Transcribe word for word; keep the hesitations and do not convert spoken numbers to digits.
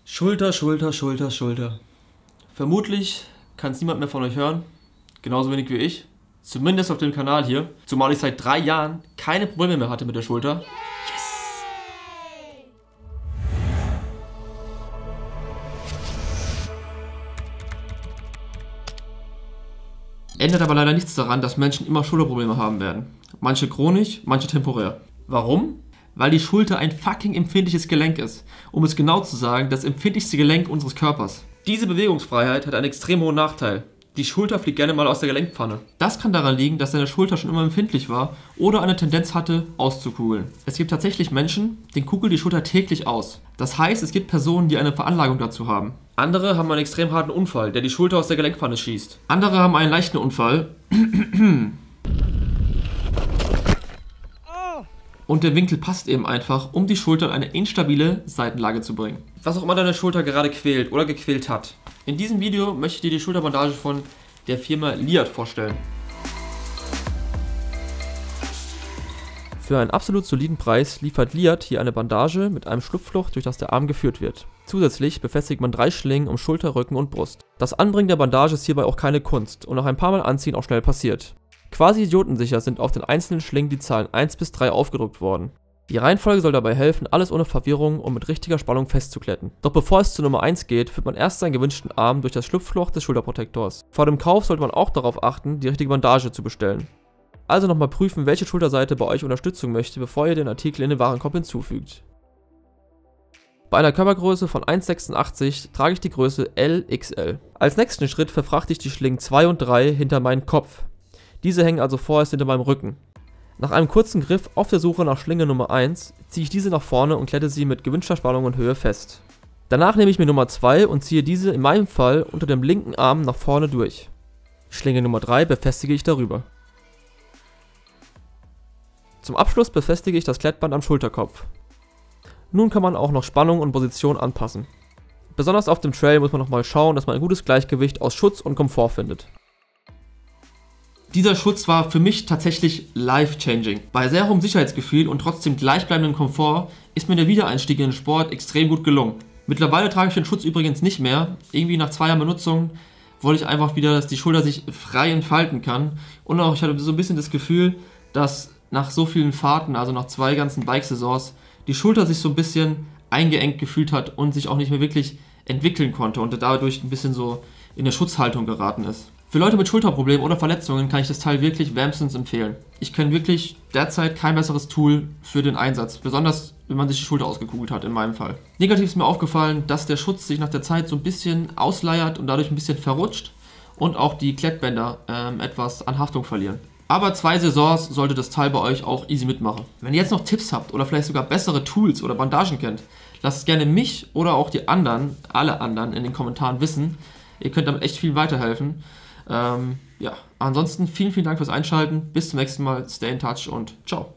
Schulter, Schulter, Schulter, Schulter. Vermutlich kann es niemand mehr von euch hören, genauso wenig wie ich. Zumindest auf dem Kanal hier. Zumal ich seit drei Jahren keine Probleme mehr hatte mit der Schulter. Yes! Ändert aber leider nichts daran, dass Menschen immer Schulterprobleme haben werden. Manche chronisch, manche temporär. Warum? Weil die Schulter ein fucking empfindliches Gelenk ist. Um es genau zu sagen, das empfindlichste Gelenk unseres Körpers. Diese Bewegungsfreiheit hat einen extrem hohen Nachteil. Die Schulter fliegt gerne mal aus der Gelenkpfanne. Das kann daran liegen, dass deine Schulter schon immer empfindlich war oder eine Tendenz hatte, auszukugeln. Es gibt tatsächlich Menschen, denen kugelt die Schulter täglich aus. Das heißt, es gibt Personen, die eine Veranlagung dazu haben. Andere haben einen extrem harten Unfall, der die Schulter aus der Gelenkpfanne schießt. Andere haben einen leichten Unfall. Und der Winkel passt eben einfach, um die Schulter in eine instabile Seitenlage zu bringen. Was auch immer deine Schulter gerade quält oder gequält hat. In diesem Video möchte ich dir die Schulterbandage von der Firma Liat vorstellen. Für einen absolut soliden Preis liefert Liat hier eine Bandage mit einem Schlupfloch, durch das der Arm geführt wird. Zusätzlich befestigt man drei Schlingen um Schulter, Rücken und Brust. Das Anbringen der Bandage ist hierbei auch keine Kunst und nach ein paar Mal Anziehen auch schnell passiert. Quasi idiotensicher sind auf den einzelnen Schlingen die Zahlen eins bis drei aufgedruckt worden. Die Reihenfolge soll dabei helfen, alles ohne Verwirrung und mit richtiger Spannung festzukletten. Doch bevor es zu Nummer eins geht, führt man erst seinen gewünschten Arm durch das Schlupfloch des Schulterprotektors. Vor dem Kauf sollte man auch darauf achten, die richtige Bandage zu bestellen. Also nochmal prüfen, welche Schulterseite bei euch Unterstützung möchte, bevor ihr den Artikel in den Warenkorb hinzufügt. Bei einer Körpergröße von eins Komma sechsundachtzig trage ich die Größe L X L. Als nächsten Schritt verfrachte ich die Schlingen zwei und drei hinter meinen Kopf. Diese hängen also vorerst hinter meinem Rücken. Nach einem kurzen Griff auf der Suche nach Schlinge Nummer eins ziehe ich diese nach vorne und klette sie mit gewünschter Spannung und Höhe fest. Danach nehme ich mir Nummer zwei und ziehe diese in meinem Fall unter dem linken Arm nach vorne durch. Schlinge Nummer drei befestige ich darüber. Zum Abschluss befestige ich das Klettband am Schulterkopf. Nun kann man auch noch Spannung und Position anpassen. Besonders auf dem Trail muss man nochmal schauen, dass man ein gutes Gleichgewicht aus Schutz und Komfort findet. Dieser Schutz war für mich tatsächlich life-changing. Bei sehr hohem Sicherheitsgefühl und trotzdem gleichbleibendem Komfort ist mir der Wiedereinstieg in den Sport extrem gut gelungen. Mittlerweile trage ich den Schutz übrigens nicht mehr. Irgendwie nach zwei Jahren Benutzung wollte ich einfach wieder, dass die Schulter sich frei entfalten kann. Und auch ich hatte so ein bisschen das Gefühl, dass nach so vielen Fahrten, also nach zwei ganzen Bike-Saisons, die Schulter sich so ein bisschen eingeengt gefühlt hat und sich auch nicht mehr wirklich entwickeln konnte und dadurch ein bisschen so in der Schutzhaltung geraten ist. Für Leute mit Schulterproblemen oder Verletzungen kann ich das Teil wirklich wärmstens empfehlen. Ich kenne wirklich derzeit kein besseres Tool für den Einsatz, besonders wenn man sich die Schulter ausgekugelt hat, in meinem Fall. Negativ ist mir aufgefallen, dass der Schutz sich nach der Zeit so ein bisschen ausleiert und dadurch ein bisschen verrutscht und auch die Klettbänder ähm, etwas an Haftung verlieren. Aber zwei Saisons sollte das Teil bei euch auch easy mitmachen. Wenn ihr jetzt noch Tipps habt oder vielleicht sogar bessere Tools oder Bandagen kennt, lasst gerne mich oder auch die anderen, alle anderen in den Kommentaren wissen. Ihr könnt damit echt viel weiterhelfen. Ähm, ja, ansonsten vielen, vielen Dank fürs Einschalten. Bis zum nächsten Mal. Stay in touch und ciao.